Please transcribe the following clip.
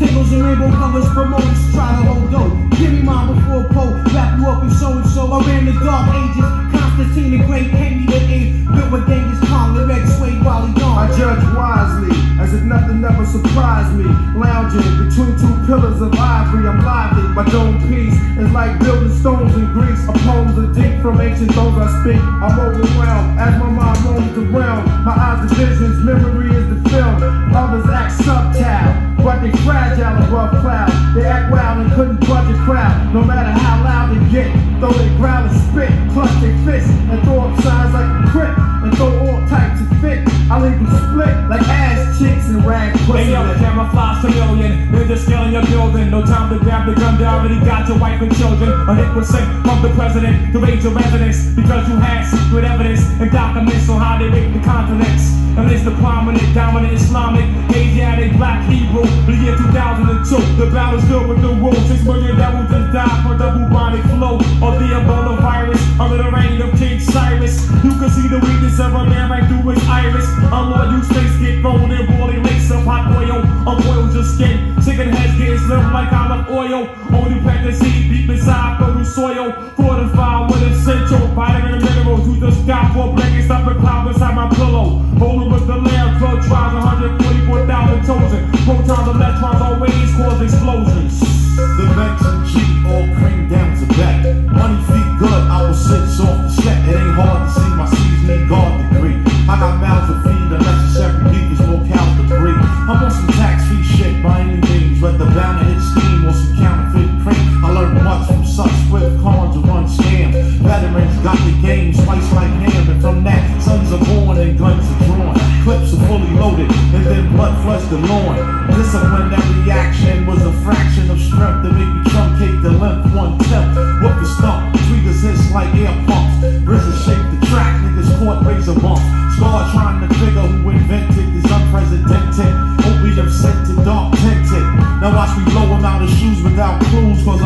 Tables and rainbow colors, promoters try to hold dough. Give me mine before Poe, wrap you up in so-and-so. I ran the dark ages, Constantine the Great came me to aid. Built with Genghis Khan, the red suede while he gone. I judge wisely, as if nothing ever surprised me. Lounging between two pillars of ivory, I'm lively. My dome piece is like building stones in Greece. A poems are deep from ancient those I speak. I'm overwhelmed as my mind roams the realm. My eyes are visions, memory is the film. Others act subtle, but they fragile above clouds. They act wild and couldn't budge a crowd. No matter how loud they get, though they growl and spit, clutch their fists and throw up signs like a crip, and throw all types of fit. I leave them split like ass chicks and rag pussy. Hey yo, camouflage chameleon, they're just scaling your building. No time to grab the gun, they already got your wife and children. A hit was sent from the president to raid your residence, because you had secret evidence and documents on how they raped the continents. And it's the prominent, dominant Islamic, Asiatic, black Hebrew. The year 2002, the battle's still with the rules. 6 million devils just died for the bubonic flow of the Ebola virus under the reign of King Cyrus. You can see the weakness of a man right through his iris. Unloyal snakes get thrown in boiling lakes of hot oil. Unboils your skin, chicken heads getting slim like olive oil. Only plant the seed deep inside fertile soil. Fortified with essential vitamin and minerals. You just got 4 blankets stuff and cloud beside my pillow. Holding with the layer, blood tries 144,000 chosen. Protons, electrons always cause explosions. The Banks and G all cream down to back. Money feet good, I will sit off the set. It ain't hard to see my C's need guard degree. I got mouths to feed, the necessary geek is more cows to breed. I'm on some tax-free shit by any means. Let the bounty hit steam or some counterfeit cream. I learned much from such swift cons who run scams. Veterans got the game spiced like ham, and from that, sons are born and guns are drawn. Clips are fully loaded, and then blood flushed the lawn. Disciplinary action was a fraction of strength to make me truncate the length 1/10. Whoop the stump, tweeters hiss like air pumps. RZA shake the track, niggas caught razor bumps. Scar trying to figure who invented this unprecedented opium scented dark tinted. Now watch me blow him out of shoes without clues, cause